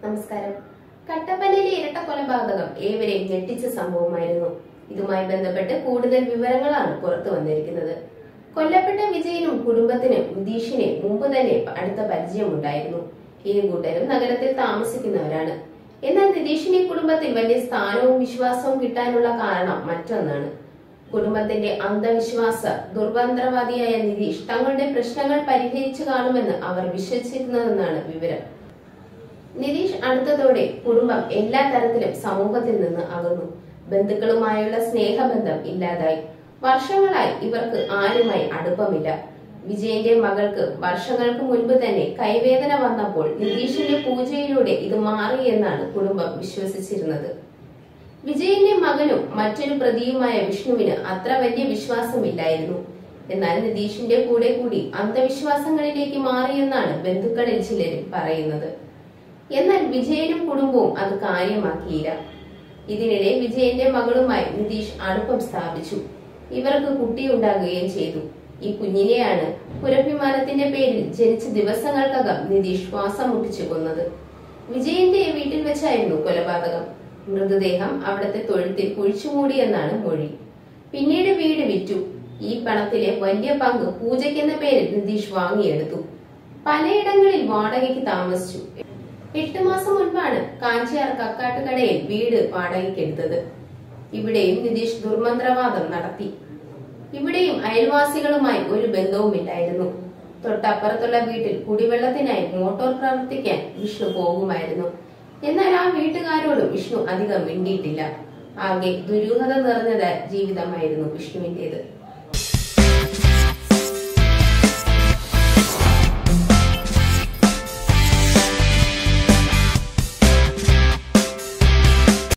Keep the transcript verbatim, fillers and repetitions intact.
നമസ്കാരം. കട്ടപ്പനയിലെ ഇരട്ട കൊലപാതകം ഏവരെയും ഞെട്ടിച്ച സംഭവമായിരുന്നു. ഇതുമായി ബന്ധപ്പെട്ട് കൂടുതൽ വിവരങ്ങളാണ് പുറത്തു വന്നിരിക്കുന്നത്. കൊല്ലപ്പെട്ട വിജയനും കുടുംബത്തിനും നിതീഷിനെ മുമ്പ് തന്നെ അടുത്ത പരിചയമുണ്ടായിരുന്നു. ഇരു കൂട്ടരും നഗരത്തിൽ താമസിക്കുന്നവരാണ്. എന്നാൽ നിതീഷിനെ കുടുംബത്തിൽ വലിയ സ്ഥാനവും വിശ്വാസവും കിട്ടാനുള്ള കാരണം മറ്റൊന്നാണ്. കുടുംബത്തിന്റെ അന്ധവിശ്വാസ ദുർബന്ധവാദിയായ നിതീഷ് തങ്ങളുടെ പ്രശ്നങ്ങൾ പരിഹരിച്ചു കാണുമെന്ന് അവർ വിശ്വസിച്ചിരുന്നതെന്നാണ് വിവരം. നിതീഷ് അടുത്തതോടെ കുടുംബം എല്ലാ തരത്തിലും സമൂഹത്തിൽ നിന്ന് അകന്നു. ബന്ധുക്കളുമായുള്ള സ്നേഹബന്ധം ഇല്ലാതായി. വർഷങ്ങളായി ഇവർക്ക് ആരുമായി അടുപ്പമില്ല. വിജയന്റെ മകൾക്ക് വർഷങ്ങൾക്ക് മുൻപ് തന്നെ കൈവേദന വന്നപ്പോൾ നിതീഷിന്റെ പൂജയിലൂടെ ഇത് മാറി എന്നാണ് കുടുംബം വിശ്വസിച്ചിരുന്നത്. വിജയന്റെ മകനും മറ്റൊരു പ്രതിയുമായ വിഷ്ണുവിന് അത്ര വലിയ വിശ്വാസമില്ലായിരുന്നു. എന്നാൽ നിതീഷിന്റെ കൂടെ കൂടി അന്ധവിശ്വാസങ്ങളിലേക്ക് മാറിയെന്നാണ് ബന്ധുക്കളിൽ ചിലരും പറയുന്നത്. എന്നാൽ വിജയനും കുടുംബവും അത് കാര്യമാക്കിയില്ല. ഇതിനിടെ വിജയന്റെ മകളുമായി നിതീഷ് അടുപ്പം സ്ഥാപിച്ചു. ഇവർക്ക് കുട്ടിയുണ്ടാകുകയും ചെയ്തു. ഈ കുഞ്ഞിനെയാണ് പുരഭിമാനത്തിന്റെ പേരിൽ ജനിച്ച ദിവസങ്ങൾക്കകം നിതീഷ് ശ്വാസം മുട്ടിച്ചു കൊന്നത്. വിജയന്റെ വീട്ടിൽ വെച്ചായിരുന്നു കൊലപാതകം. മൃതദേഹം അവിടത്തെ തൊഴുത്തിൽ കുഴിച്ചുമൂടിയെന്നാണ് മൊഴി. പിന്നീട് വീട് വിറ്റു. ഈ പണത്തിലെ വലിയ പങ്ക് പൂജയ്ക്കെന്ന പേരിൽ നിതീഷ് വാങ്ങിയെടുത്തു. പലയിടങ്ങളിൽ വാടകയ്ക്ക് താമസിച്ചു. എട്ട് മാസം മുൻപാണ് കാഞ്ചിയാർ കക്കാട്ടുകടയിൽ വീട് വാടകയ്ക്കെടുത്തത്. ഇവിടെയും നിതീഷ് ദുർമന്ത്രവാദം നടത്തി. ഇവിടെയും അയൽവാസികളുമായി ഒരു ബന്ധവുമില്ലായിരുന്നു. തൊട്ടപ്പുറത്തുള്ള വീട്ടിൽ കുടിവെള്ളത്തിനായി മോട്ടോർ പ്രവർത്തിക്കാൻ വിഷ്ണു പോകുമായിരുന്നു. എന്നാൽ ആ വീട്ടുകാരോടും വിഷ്ണു അധികം മിണ്ടിയിട്ടില്ല. ആകെ ദുരൂഹത നിറഞ്ഞ ജീവിതമായിരുന്നു വിഷ്ണുവിന്റേത്.